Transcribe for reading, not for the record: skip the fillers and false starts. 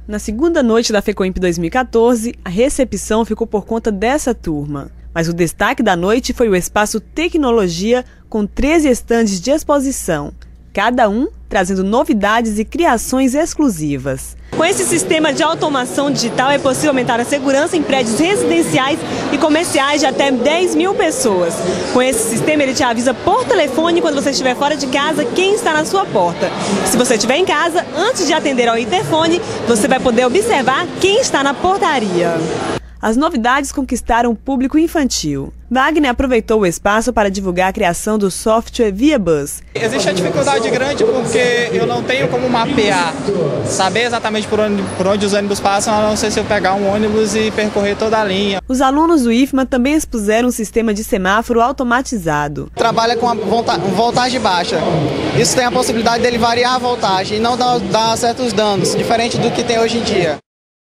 Na segunda noite da FECOIMP 2014, a recepção ficou por conta dessa turma. Mas o destaque da noite foi o espaço Tecnologia, com 13 estandes de exposição, cada um trazendo novidades e criações exclusivas. Com esse sistema de automação digital é possível aumentar a segurança em prédios residenciais e comerciais de até 10 mil pessoas. Com esse sistema ele te avisa por telefone quando você estiver fora de casa quem está na sua porta. Se você estiver em casa, antes de atender ao interfone, você vai poder observar quem está na portaria. As novidades conquistaram o público infantil. Wagner aproveitou o espaço para divulgar a criação do software ViaBus. Existe a dificuldade grande porque eu não tenho como mapear, saber exatamente por onde os ônibus passam, a não ser se eu pegar um ônibus e percorrer toda a linha. Os alunos do IFMA também expuseram um sistema de semáforo automatizado. Trabalha com a voltagem baixa. Isso tem a possibilidade dele variar a voltagem e não dar certos danos, diferente do que tem hoje em dia.